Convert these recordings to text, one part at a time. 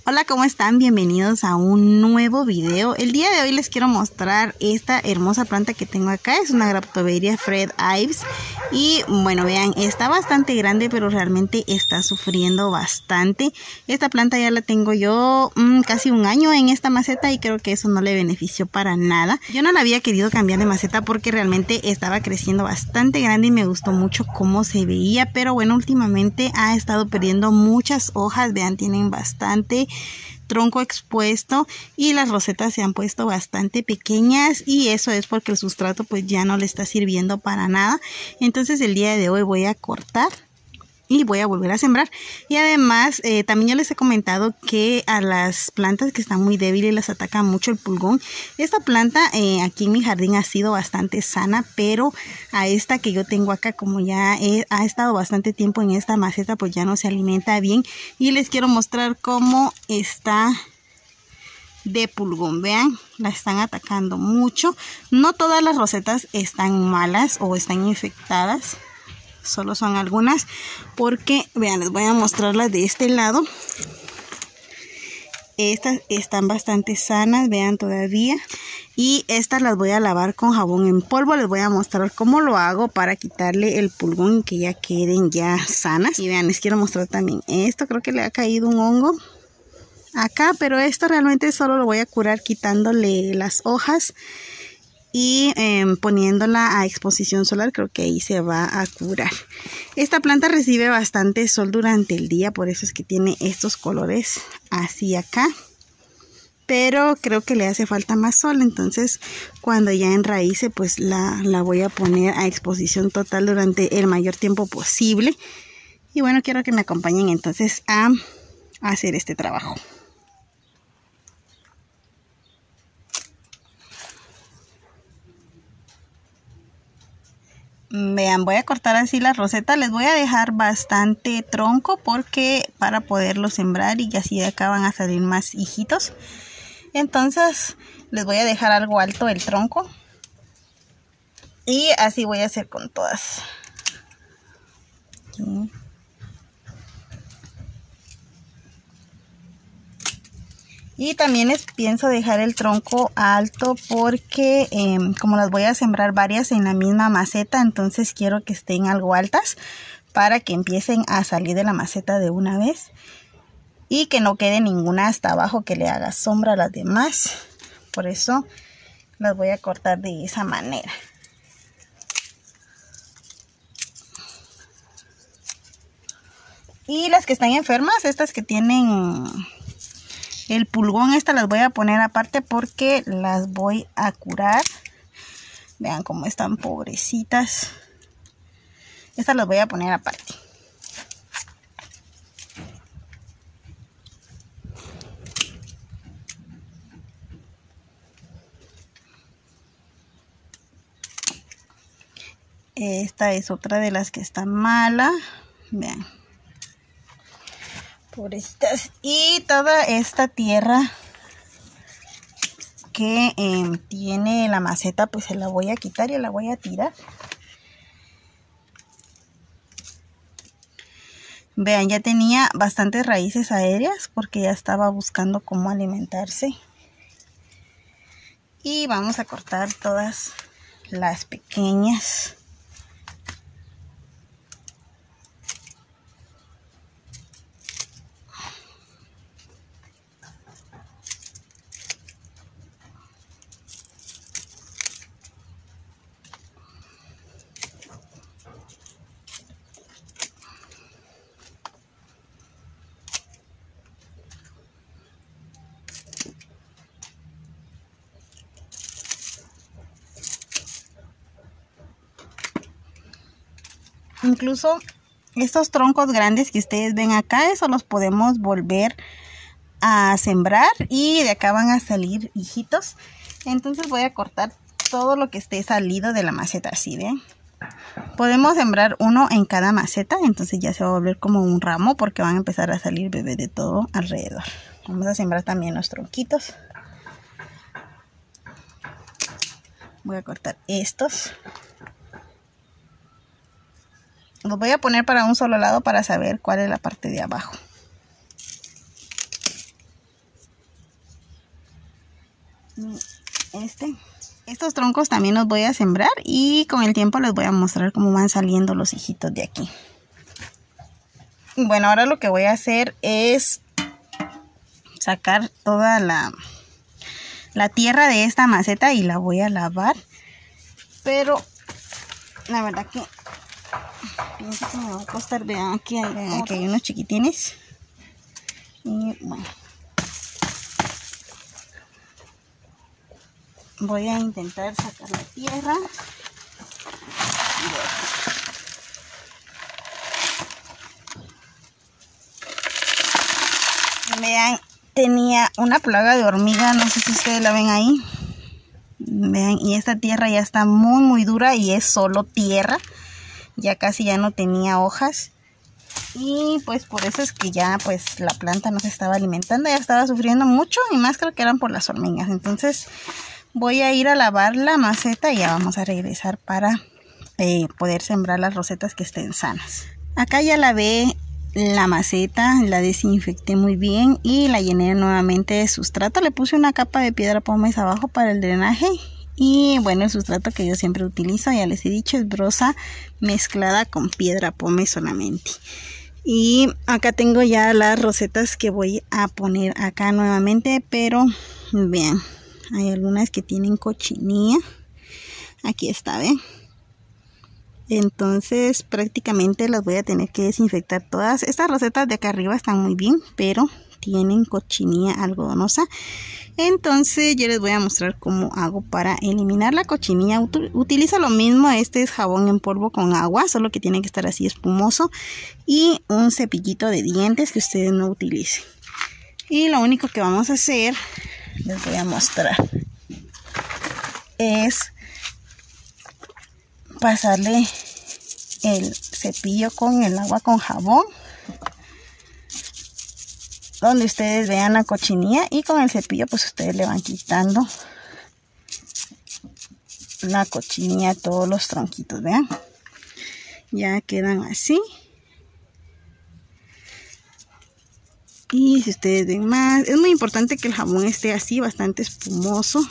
Hola, ¿cómo están? Bienvenidos a un nuevo video. El día de hoy les quiero mostrar esta hermosa planta que tengo acá. Es una Graptoveria Fred Ives. Y bueno, vean, está bastante grande, pero realmente está sufriendo bastante. Esta planta ya la tengo yo casi un año en esta maceta y creo que eso no le benefició para nada. Yo no la había querido cambiar de maceta porque realmente estaba creciendo bastante grande y me gustó mucho cómo se veía. Pero bueno, últimamente ha estado perdiendo muchas hojas. Vean, tienen bastante tronco expuesto y las rosetas se han puesto bastante pequeñas, y eso es porque el sustrato pues ya no le está sirviendo para nada. Entonces el día de hoy voy a cortar y voy a volver a sembrar. Y además también ya les he comentado que a las plantas que están muy débiles las ataca mucho el pulgón. Esta planta aquí en mi jardín ha sido bastante sana, pero a esta que yo tengo acá, como ya ha estado bastante tiempo en esta maceta, pues ya no se alimenta bien. Y les quiero mostrar cómo está de pulgón. Vean, la están atacando mucho. No todas las rosetas están malas o están infectadas, solo son algunas, porque vean, les voy a mostrarlas de este lado. Estas están bastante sanas, vean, todavía. Y estas las voy a lavar con jabón en polvo. Les voy a mostrar cómo lo hago para quitarle el pulgón y que ya queden ya sanas. Y vean, les quiero mostrar también esto. Creo que le ha caído un hongo acá, pero esto realmente solo lo voy a curar quitándole las hojas y poniéndola a exposición solar. Creo que ahí se va a curar. Esta planta recibe bastante sol durante el día, por eso es que tiene estos colores así acá, pero creo que le hace falta más sol. Entonces cuando ya enraíce pues la voy a poner a exposición total durante el mayor tiempo posible. Y bueno, quiero que me acompañen entonces a hacer este trabajo. Vean, voy a cortar así la roseta. Les voy a dejar bastante tronco porque para poderlo sembrar, y así de acá van a salir más hijitos. Entonces les voy a dejar algo alto el tronco, y así voy a hacer con todas. Aquí. Y también les pienso dejar el tronco alto porque como las voy a sembrar varias en la misma maceta, entonces quiero que estén algo altas para que empiecen a salir de la maceta de una vez y que no quede ninguna hasta abajo que le haga sombra a las demás. Por eso las voy a cortar de esa manera. Y las que están enfermas, estas que tienen el pulgón, estas las voy a poner aparte porque las voy a curar. Vean cómo están pobrecitas. Estas las voy a poner aparte. Esta es otra de las que está mala. Vean, pobrecitas. Y toda esta tierra que tiene la maceta pues se la voy a quitar y la voy a tirar. Vean, ya tenía bastantes raíces aéreas porque ya estaba buscando cómo alimentarse. Y vamos a cortar todas las pequeñas. Incluso estos troncos grandes que ustedes ven acá, eso los podemos volver a sembrar y de acá van a salir hijitos. Entonces voy a cortar todo lo que esté salido de la maceta, así ven. Podemos sembrar uno en cada maceta, entonces ya se va a volver como un ramo porque van a empezar a salir bebés de todo alrededor. Vamos a sembrar también los tronquitos. Voy a cortar estos. Los voy a poner para un solo lado para saber cuál es la parte de abajo. Estos troncos también los voy a sembrar y con el tiempo les voy a mostrar cómo van saliendo los hijitos de aquí. Bueno, ahora lo que voy a hacer es sacar toda la tierra de esta maceta y la voy a lavar. Pero la verdad que pienso que me va a costar. Vean, aquí hay unos chiquitines. Y bueno, voy a intentar sacar la tierra. Vean, tenía una plaga de hormiga, no sé si ustedes la ven ahí. Vean, y esta tierra ya está muy dura y es solo tierra. Ya casi ya no tenía hojas. Y pues por eso es que ya pues la planta no se estaba alimentando, ya estaba sufriendo mucho y más creo que eran por las hormigas. Entonces voy a ir a lavar la maceta y ya vamos a regresar para poder sembrar las rosetas que estén sanas. Acá ya lavé la maceta, la desinfecté muy bien y la llené nuevamente de sustrato. Le puse una capa de piedra pómez abajo para el drenaje. Y bueno, el sustrato que yo siempre utilizo, ya les he dicho, es brosa mezclada con piedra pómez solamente. Y acá tengo ya las rosetas que voy a poner acá nuevamente, pero vean, hay algunas que tienen cochinilla. Aquí está, ¿ven? Entonces prácticamente las voy a tener que desinfectar todas. Estas rosetas de acá arriba están muy bien, pero tienen cochinilla algodonosa. Entonces yo les voy a mostrar cómo hago para eliminar la cochinilla. Utilizo lo mismo, este es jabón en polvo con agua, solo que tiene que estar así espumoso. Y un cepillito de dientes que ustedes no utilicen. Y lo único que vamos a hacer, les voy a mostrar, es pasarle el cepillo con el agua con jabón donde ustedes vean la cochinilla, y con el cepillo pues ustedes le van quitando la cochinilla a todos los tronquitos. Vean, ya quedan así. Y si ustedes ven más, es muy importante que el jabón esté así, bastante espumoso.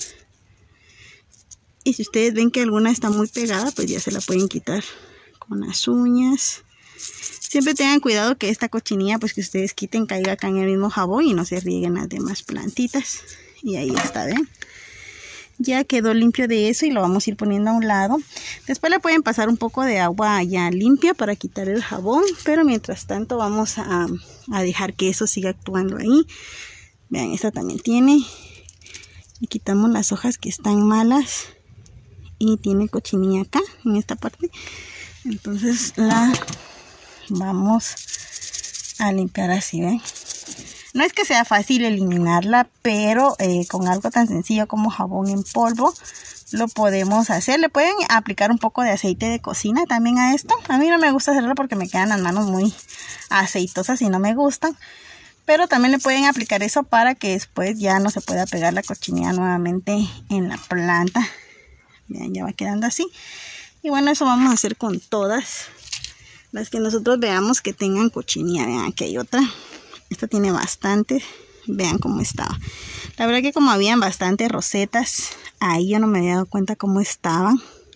Y si ustedes ven que alguna está muy pegada, pues ya se la pueden quitar con las uñas. Siempre tengan cuidado que esta cochinilla pues que ustedes quiten caiga acá en el mismo jabón y no se rieguen las demás plantitas. Y ahí está, ¿ven? Ya quedó limpio de eso y lo vamos a ir poniendo a un lado. Después le pueden pasar un poco de agua ya limpia para quitar el jabón, pero mientras tanto vamos a dejar que eso siga actuando ahí. Vean, esta también tiene. Le quitamos las hojas que están malas y tiene cochinilla acá en esta parte. Entonces la vamos a limpiar así, ¿ven? No es que sea fácil eliminarla, pero con algo tan sencillo como jabón en polvo lo podemos hacer. Le pueden aplicar un poco de aceite de cocina también a esto. A mí no me gusta hacerlo porque me quedan las manos muy aceitosas y no me gustan. Pero también le pueden aplicar eso para que después ya no se pueda pegar la cochinilla nuevamente en la planta. Vean, ya va quedando así. Y bueno, eso vamos a hacer con todas las que nosotros veamos que tengan cochinilla. Vean, aquí hay otra. Esta tiene bastante. Vean cómo estaba. La verdad que como habían bastantes rosetas, ahí yo no me había dado cuenta cómo estaban.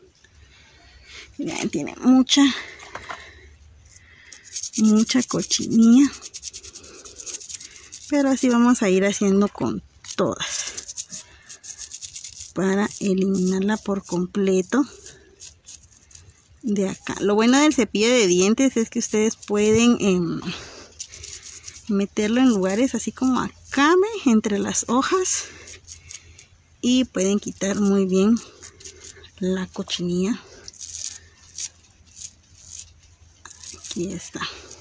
Vean, tiene mucha cochinilla. Pero así vamos a ir haciendo con todas, para eliminarla por completo de acá. Lo bueno del cepillo de dientes es que ustedes pueden meterlo en lugares así como acá, entre las hojas, y pueden quitar muy bien la cochinilla. Aquí está.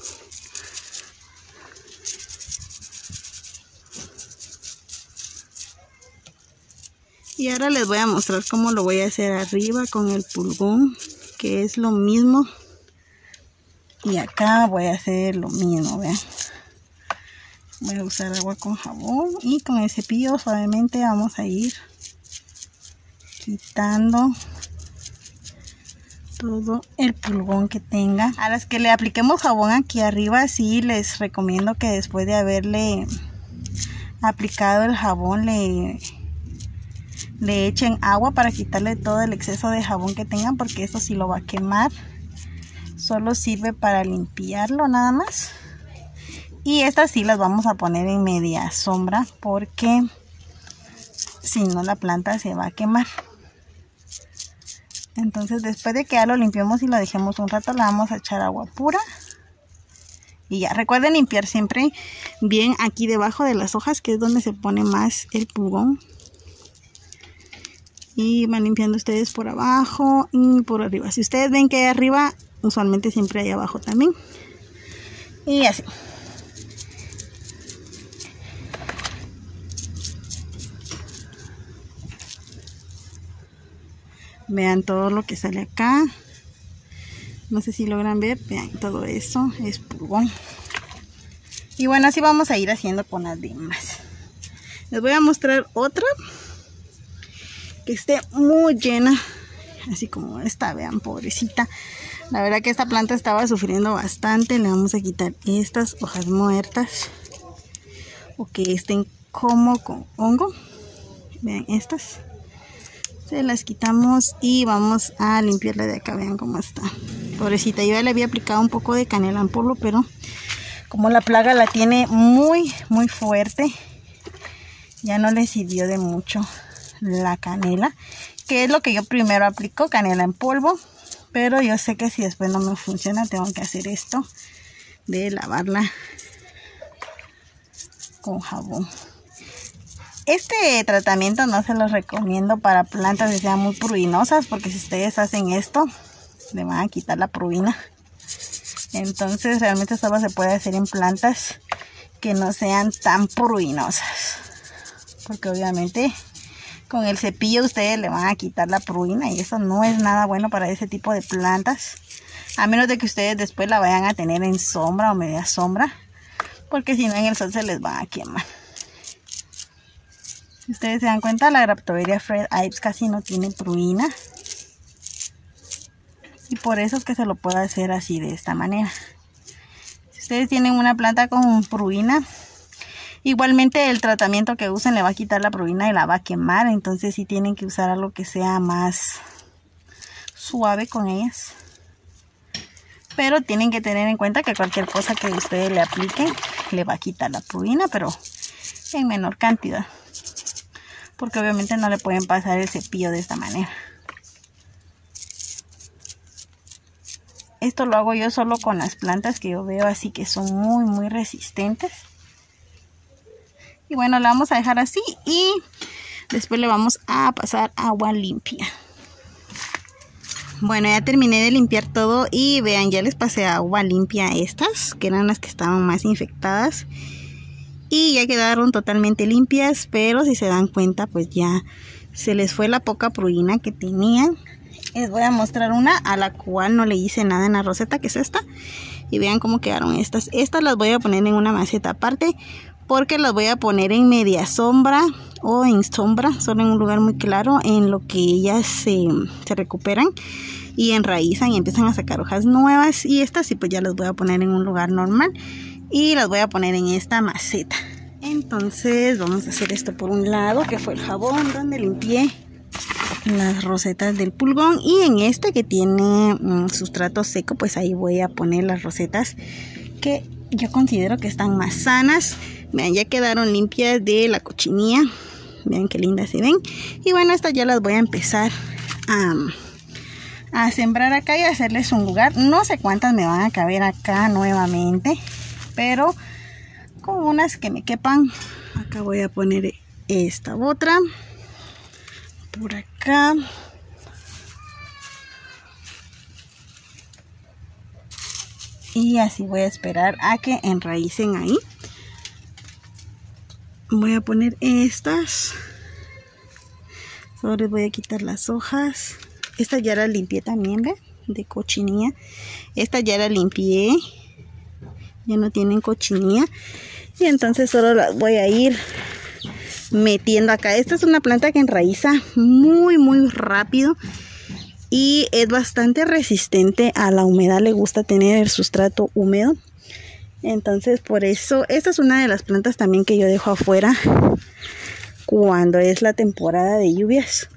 Y ahora les voy a mostrar cómo lo voy a hacer arriba con el pulgón, que es lo mismo. Y acá voy a hacer lo mismo, vean. Voy a usar agua con jabón y con el cepillo suavemente vamos a ir quitando todo el pulgón que tenga. A las que le apliquemos jabón aquí arriba, sí les recomiendo que después de haberle aplicado el jabón le le echen agua para quitarle todo el exceso de jabón que tengan, porque eso sí lo va a quemar. Solo sirve para limpiarlo nada más. Y estas sí las vamos a poner en media sombra, porque si no la planta se va a quemar. Entonces después de que ya lo limpiemos y lo dejemos un rato, le vamos a echar agua pura. Y ya, recuerden limpiar siempre bien aquí debajo de las hojas, que es donde se pone más el pulgón. Y van limpiando ustedes por abajo y por arriba. Si ustedes ven que hay arriba, usualmente siempre hay abajo también. Y así. Vean todo lo que sale acá. No sé si logran ver. Vean, todo eso es pulgón. Y bueno, así vamos a ir haciendo con las demás. Les voy a mostrar otra que esté muy llena, así como esta. Vean, pobrecita. La verdad que esta planta estaba sufriendo bastante. Le vamos a quitar estas hojas muertas o que estén como con hongo. Vean estas. Se las quitamos y vamos a limpiarla de acá. Vean cómo está. Pobrecita, yo ya le había aplicado un poco de canela en polvo, pero como la plaga la tiene muy fuerte, ya no le sirvió de mucho la canela, que es lo que yo primero aplico, canela en polvo. Pero yo sé que si después no me funciona, tengo que hacer esto de lavarla con jabón. Este tratamiento no se los recomiendo para plantas que sean muy pruinosas, porque si ustedes hacen esto, le van a quitar la pruina. Entonces realmente solo se puede hacer en plantas que no sean tan pruinosas, porque obviamente con el cepillo ustedes le van a quitar la pruina y eso no es nada bueno para ese tipo de plantas, a menos de que ustedes después la vayan a tener en sombra o media sombra, porque si no en el sol se les van a quemar. Si ustedes se dan cuenta, la Graptoveria Fred Ives casi no tiene pruina. Y por eso es que se lo puedo hacer así, de esta manera. Si ustedes tienen una planta con pruina, igualmente el tratamiento que usen le va a quitar la pruina y la va a quemar. Entonces sí tienen que usar algo que sea más suave con ellas. Pero tienen que tener en cuenta que cualquier cosa que ustedes le apliquen le va a quitar la pruina, pero en menor cantidad. Porque obviamente no le pueden pasar el cepillo de esta manera. Esto lo hago yo solo con las plantas que yo veo así que son muy resistentes. Y bueno, la vamos a dejar así y después le vamos a pasar agua limpia. Bueno, ya terminé de limpiar todo y vean, ya les pasé agua limpia a estas, que eran las que estaban más infectadas. Y ya quedaron totalmente limpias, pero si se dan cuenta, pues ya se les fue la poca pruina que tenían. Les voy a mostrar una a la cual no le hice nada en la roseta, que es esta. Y vean cómo quedaron estas. Estas las voy a poner en una maceta aparte, porque las voy a poner en media sombra o en sombra, solo en un lugar muy claro, en lo que ellas se recuperan y enraizan y empiezan a sacar hojas nuevas. Y estas sí, pues ya las voy a poner en un lugar normal. Y las voy a poner en esta maceta. Entonces vamos a hacer esto por un lado, que fue el jabón donde limpié las rosetas del pulgón. Y en este que tiene sustrato seco, pues ahí voy a poner las rosetas que yo considero que están más sanas. Vean, ya quedaron limpias de la cochinilla. Vean qué lindas se ven. Y bueno, estas ya las voy a empezar a sembrar acá y a hacerles un lugar. No sé cuántas me van a caber acá nuevamente, pero con unas que me quepan. Acá voy a poner esta otra por acá. Y así voy a esperar a que enraícen ahí. Voy a poner estas. Solo les voy a quitar las hojas. Esta ya la limpié también, ¿ve? De cochinilla. Esta ya la limpié. Ya no tienen cochinilla. Y entonces solo las voy a ir metiendo acá. Esta es una planta que enraiza muy rápido. Y es bastante resistente a la humedad. Le gusta tener el sustrato húmedo. Entonces por eso, esta es una de las plantas también que yo dejo afuera cuando es la temporada de lluvias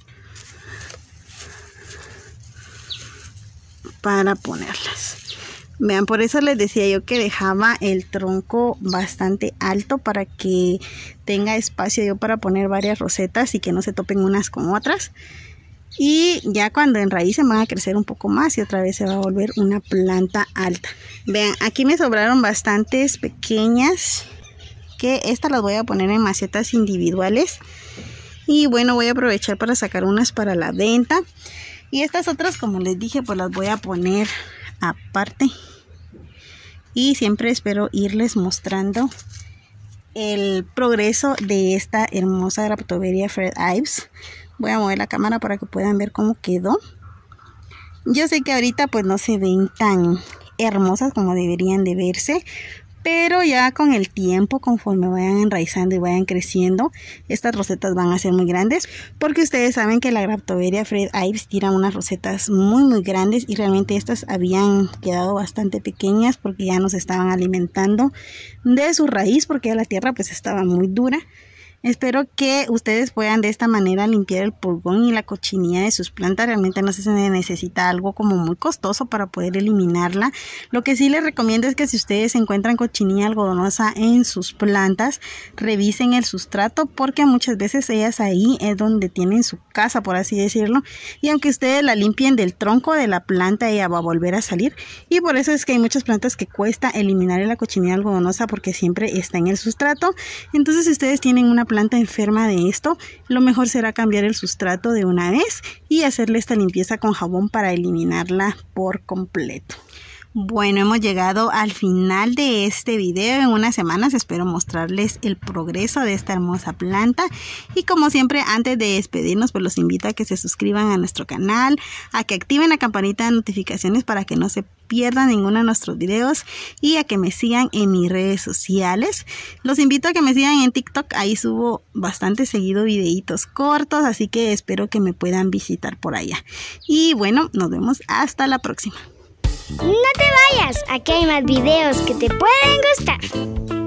para ponerlas. Vean, por eso les decía yo que dejaba el tronco bastante alto para que tenga espacio yo para poner varias rosetas y que no se topen unas con otras. Y ya cuando enraícen van a crecer un poco más y otra vez se va a volver una planta alta. Vean, aquí me sobraron bastantes pequeñas, que estas las voy a poner en macetas individuales. Y bueno, voy a aprovechar para sacar unas para la venta. Y estas otras, como les dije, pues las voy a poner aparte. Y siempre espero irles mostrando el progreso de esta hermosa Graptoveria Fred Ives. Voy a mover la cámara para que puedan ver cómo quedó. Yo sé que ahorita pues no se ven tan hermosas como deberían de verse, pero ya con el tiempo, conforme vayan enraizando y vayan creciendo, estas rosetas van a ser muy grandes, porque ustedes saben que la Graptoveria Fred Ives tira unas rosetas muy grandes, y realmente estas habían quedado bastante pequeñas porque ya nos estaban alimentando de su raíz, porque ya la tierra pues estaba muy dura. Espero que ustedes puedan de esta manera limpiar el pulgón y la cochinilla de sus plantas. Realmente no se necesita algo como muy costoso para poder eliminarla. Lo que sí les recomiendo es que si ustedes encuentran cochinilla algodonosa en sus plantas, revisen el sustrato, porque muchas veces ellas ahí es donde tienen su casa, por así decirlo. Y aunque ustedes la limpien del tronco de la planta, ella va a volver a salir. Y por eso es que hay muchas plantas que cuesta eliminar la cochinilla algodonosa, porque siempre está en el sustrato. Entonces, si ustedes tienen una planta enferma de esto, lo mejor será cambiar el sustrato de una vez y hacerle esta limpieza con jabón para eliminarla por completo. Bueno, hemos llegado al final de este video. En unas semanas espero mostrarles el progreso de esta hermosa planta. Y como siempre, antes de despedirnos, pues los invito a que se suscriban a nuestro canal, a que activen la campanita de notificaciones para que no se pierdan ninguno de nuestros videos, y a que me sigan en mis redes sociales. Los invito a que me sigan en TikTok, ahí subo bastante seguido videitos cortos, así que espero que me puedan visitar por allá. Y bueno, nos vemos hasta la próxima. No te vayas, aquí hay más videos que te pueden gustar.